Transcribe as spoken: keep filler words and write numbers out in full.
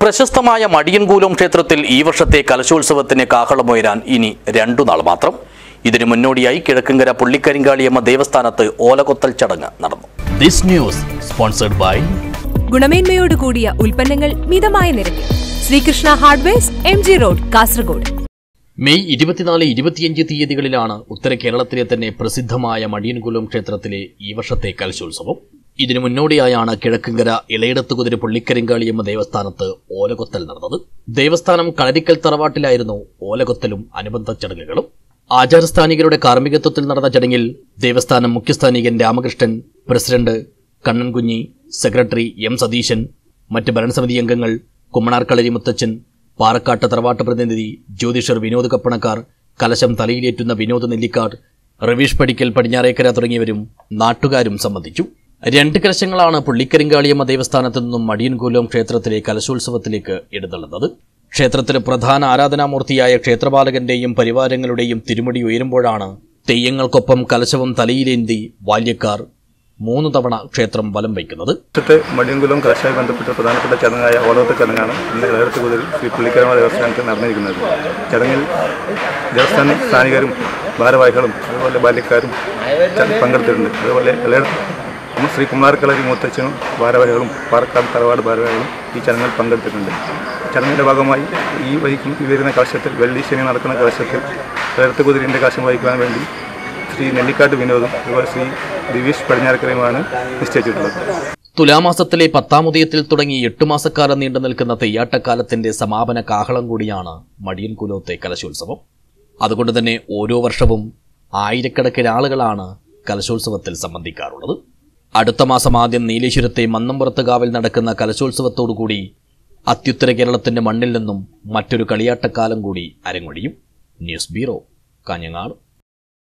പ്രശസ്തമായ മടിയൻകൂലം ക്ഷേത്രത്തിൽ ഈ വർഷത്തെ കലശോത്സവത്തിന് കാഹളമുയരാൻ ഇനി രണ്ടു നാൾ മാത്രം. ഇതിനു മുന്നോടിയായി കിഴക്കങ്കര പുള്ളിക്കരിങ്കാളിയമ്മ ദേവസ്ഥാനത്ത് ഓലകൊത്തൽ ചടങ്ങ് നടന്നു. This news sponsored by ഗുണമേന്മയോട് കൂടിയ ഉൽപ്പന്നങ്ങൾ മിതമായ നിരക്കിൽ Sreekrishna hardwares, M G road, Kasaragod. May ഇരുപത്തിനാല് ഇരുപത്തിയഞ്ച് തീയതികളിലാണ് ഉത്തര കേരളത്തിലെ തന്നെ പ്രസിദ്ധമായ മടിയൻകുലം ക്ഷേത്രത്തിലെ ഈ വർഷത്തെ കലശോത്സവം. ഇതിനു മുന്നോടിയായാണ് കിഴക്കങ്കര ഇളയിടത്തുകുതിര പുള്ളിക്കരിങ്കാളിയമ്മ ദേവസ്ഥാനത്ത് ഓലകൊത്തൽ നടന്നത്. ദേവസ്ഥാനം കളരിക്കൽ തറവാട്ടിലായിരുന്നു ഓലകൊത്തലും അനുബന്ധ ചടങ്ങുകളും. ആചാരസ്ഥാനികരുടെ കാർമ്മികത്വത്തിൽ നടന്ന ചടങ്ങിൽ ദേവസ്ഥാനം മുഖ്യസ്ഥാനികൻ Ramakrishnan, president Kannankunhi, secretary M Satheesan, മറ്റ് ഭരണസമിതി അംഗങ്ങൾ, കുമ്മണാർ കളരി മുത്തച്ഛൻ, പാറക്കാട്ട് തറവാട്ട് പ്രതിനിധി ജ്യോതിഷർ വിനോദ് കപ്പണക്കാർ, കലശം തലയിലേറ്റുന്ന വിനോദ് നെല്ലിക്കാട്, റവീഷ് പടിക്കൽ പടിഞ്ഞാറേക്കര തുടങ്ങിയവരും നാട്ടുകാരും സംബന്ധിച്ചു. രണ്ട് കലശങ്ങളാണ് പുള്ളിക്കരിങ്കാളിയമ്മ ദേവസ്ഥാനത്തു നിന്നും മടിയൻകുലം ക്ഷേത്രത്തിലെ കലശോത്സവത്തിലേക്ക് എഴുന്നള്ളുന്നത്. ക്ഷേത്രത്തിലെ പ്രധാന ആരാധനാമൂർത്തിയായ ക്ഷേത്രപാലകന്റെയും പരിവാരങ്ങളുടെയും തിരുമുടി ഉയരുമ്പോഴാണ് തെയ്യങ്ങൾക്കൊപ്പം കലശവും തലയിലേന്തി ബാല്യക്കാർ മൂന്ന് തവണ ക്ഷേത്രം വലം വയ്ക്കുന്നത്. മടിയൻകുലം കലശവുമായി ബന്ധപ്പെട്ട പ്രധാനപ്പെട്ട ചടങ്ങായ ഓലകൊത്തൽ ചടങ്ങാണ് ഇന്ന് ഇളയിടത്തുകുതിര ശ്രീ പുള്ളിക്കരമ്മ ദേവസ്ഥാനത്തിൽ നടന്നിരിക്കുന്നത്. ചടങ്ങിൽ ദേവസ്ഥാന സ്ഥാനികരും ഭാരവാഹികളും അതുപോലെ ബാല്യക്കാരും പങ്കെടുത്തിട്ടുണ്ട്. അതുപോലെ ഇളയിടത്ത് ശ്രീ കുമ്മണാർ കളരി മുത്തച്ഛനും ഭാരവാഹികളും പാറക്കാട് തറവാട് ഭാരവാഹികളും ഈ ചടങ്ങിൽ പങ്കെടുത്തിട്ടുണ്ട്. ചടങ്ങിൻ്റെ ഭാഗമായി ഈ വഹിക്കും വരുന്ന കലശത്തിൽ വെള്ളി ശനി നടക്കുന്ന കലശത്തിൽ ഇളയിടത്തുകുതിരൻ്റെ കലശം വഹിക്കാൻ വേണ്ടി ശ്രീ നെല്ലിക്കാട്ട് വിനോദും അതുപോലെ ശ്രീ ദിവീഷ് പടിഞ്ഞാറക്കരയുമാണ് നിശ്ചയിച്ചിട്ടുള്ളത്. തുലാമാസത്തിലെ പത്താമുദയത്തിൽ തുടങ്ങി എട്ടു മാസക്കാലം നീണ്ടു നിൽക്കുന്ന തെയ്യാട്ടക്കാലത്തിന്റെ സമാപന കാഹളം കൂടിയാണ് മടിയൻകുലത്തെ കലശോത്സവം. അതുകൊണ്ട് തന്നെ ഓരോ വർഷവും ആയിരക്കണക്കിന് ആളുകളാണ് കലശോത്സവത്തിൽ സംബന്ധിക്കാറുള്ളത്. അടുത്ത മാസം ആദ്യം നീലേശ്വരത്തെ മന്നമ്പുറത്തുകാവിൽ നടക്കുന്ന കലശോത്സവത്തോടുകൂടി അത്യുത്തര കേരളത്തിന്റെ മണ്ണിൽ നിന്നും മറ്റൊരു കളിയാട്ടക്കാലം കൂടി അരങ്ങൊഴിയും. News bureau, Kanhangad.